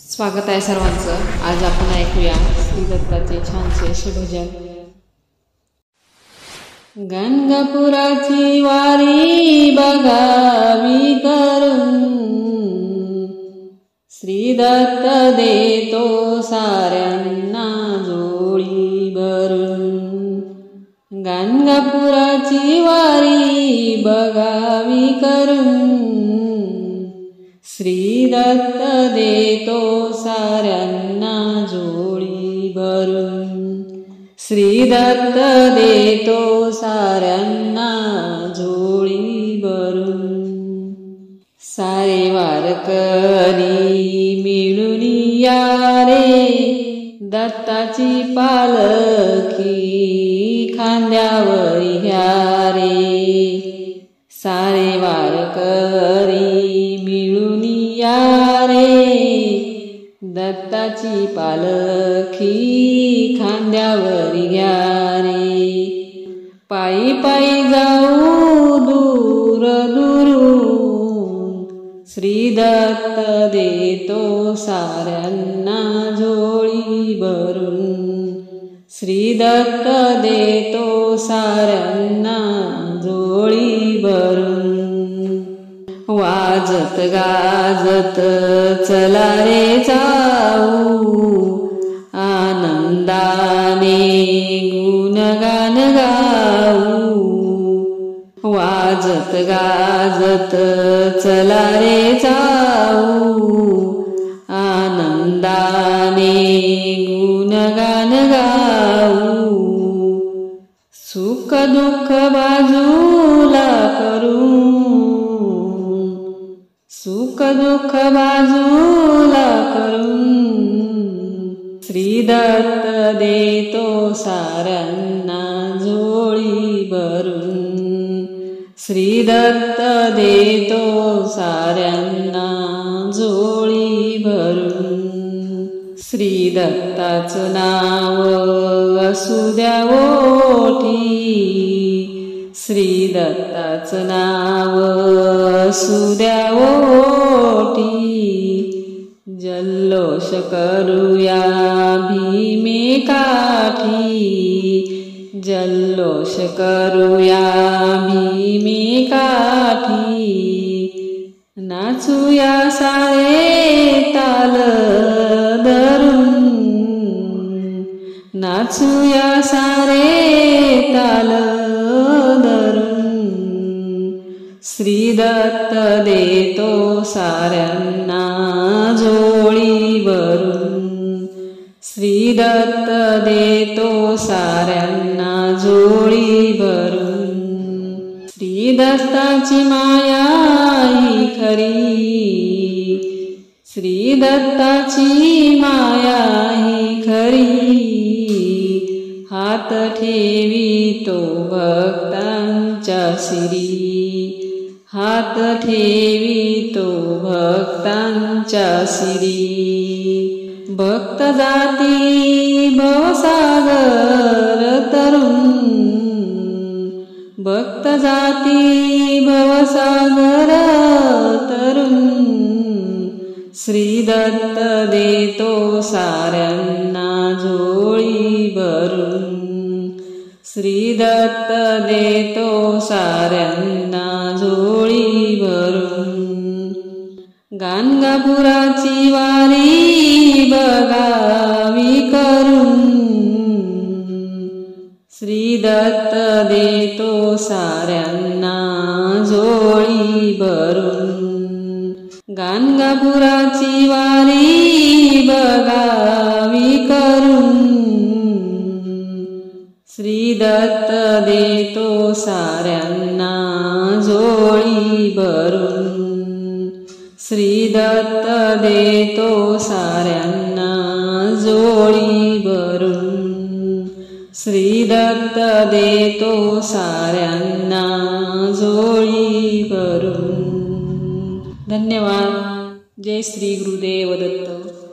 स्वागत आहे सर्वांचं। आज आपण ऐकूया श्री दत्ताचे छानसे असे भजन। गणगापुराची वारी बघावी करून, श्री दत्त देतो साऱ्यांना जोडी भरून। गणगापुराची वारी बघावी करून, श्री दत्त देतो साऱ्यांना जोडी भरून। श्री दत्त देतो साऱ्यांना जोडी भरून। सारे वारकरी मिळून या रे, दत्ताची पालखी खांद्यावर घ्या रे। सारे वारकरी मिळून या रे, दत्ताची पालखी खांद्यावर घ्या रे। पायी पायी जाऊ दूर दुरून, श्री दत्त देतो साऱ्यांना जोडी भरून। श्री दत्त देतो साऱ्यांना जोडी भरून। वाजत गाजत चला रे जाऊ, आनंदाने गुणगान गाऊ। वाजत गाजत चला रे जाऊ, आनंदाने गुणगान गाऊ। सुख दुःख बाजूला करून, सुख दुःख बाजूला करून, श्री दत्त देतो साऱ्यांना जोडी भरून। श्री दत्त देतो साऱ्यांना जोडी भरून। श्री दत्ताचं नाव असू द्या ओठी, श्री दत्ताचं नाव असू द्या ओठी। जल्लोष करूया भीमे काठी, जल्लोष करूया भीमे काठी। नाचूया सारे ताल धरून, नाचूया सारे ताल धरून। श्री दत्त देतो साऱ्यांना जोडी भरून। श्री दत्त देतो साऱ्यांना जोडी भरून। श्री दत्ताची माया ही खरी, श्री दत्ताची माया ही खरी। हात ठेवितो भक्तांच्या शिरी, हात ठेवितो भक्तांच्या शिरी। भक्त जाती भवसागर तरुण, भक्त जाती भवसागर तरुण। श्री दत्त देतो साऱ्यांना जोडी भरून। श्री दत्त देतो साऱ्यांना जोडी भरून। गाणगापुराची वारी बघावी करून, श्री दत्त देतो साऱ्यांना जोडी भरून। गाणगापुराची वारी बघावी करून, श्री दत्त देतो साऱ्यांना जोडी भरून। श्री दत्त देतो साऱ्यांना जोडी भरून। श्री दत्त देतो साऱ्यांना जोडी भरून। धन्यवाद। जय श्री गुरुदेव दत्त।